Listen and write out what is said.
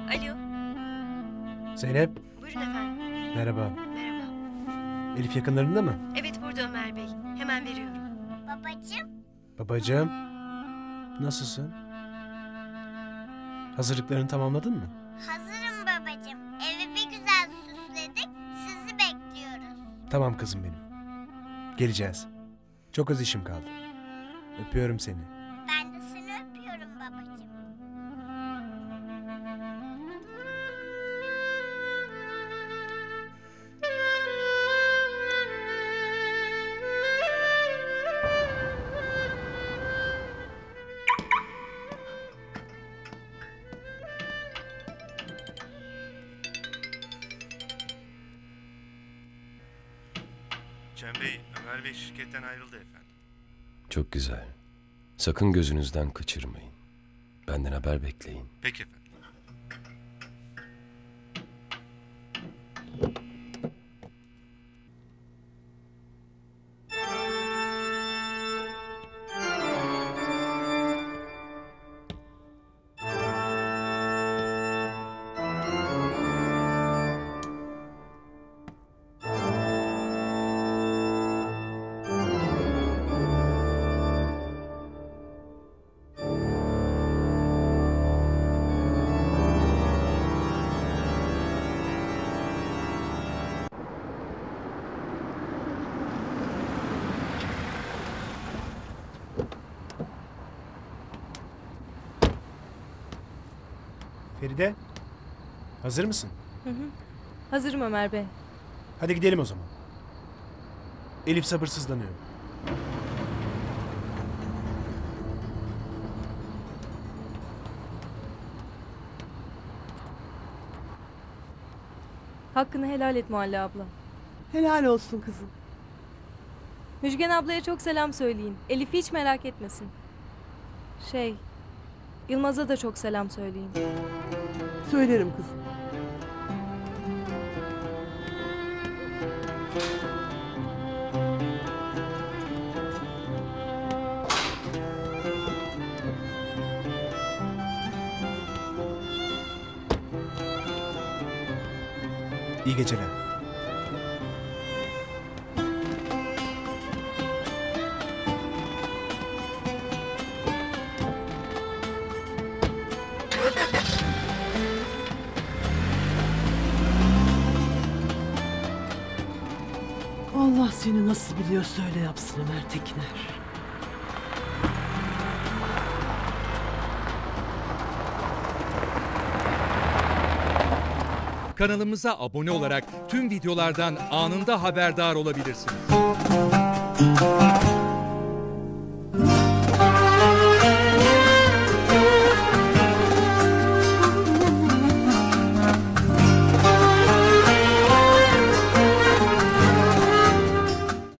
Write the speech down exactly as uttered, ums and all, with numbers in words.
Alo. Zeynep, Buyurun efendim. merhaba. Merhaba. Elif yakınlarında mı? Evet burada Ömer Bey. Hemen veriyorum. Babacığım, Babacığım, nasılsın? Hazırlıklarını tamamladın mı? hazırım babacığım. Evi bir güzel süsledik, sizi bekliyoruz. Tamam kızım benim. Geleceğiz. Çok az işim kaldı. Öpüyorum seni. Ben de seni öpüyorum babacığım. Cem Bey, Ömer Bey şirketten ayrıldı efendim. Çok güzel. Sakın gözünüzden kaçırmayın. Benden haber bekleyin. Peki efendim. Feride, hazır mısın? Hı hı. Hazırım Ömer Bey. Hadi gidelim o zaman. Elif sabırsızlanıyor. Hakkını helal et Muhalle abla. Helal olsun kızım. Müjgan ablaya çok selam söyleyin. Elif'i hiç merak etmesin. Şey, Yılmaz'a da çok selam söyleyin. Söylerim kızım. İyi geceler. Allah seni nasıl biliyorsa öyle yapsın Ömer Tekiner. Kanalımıza abone olarak tüm videolardan anında haberdar olabilirsiniz.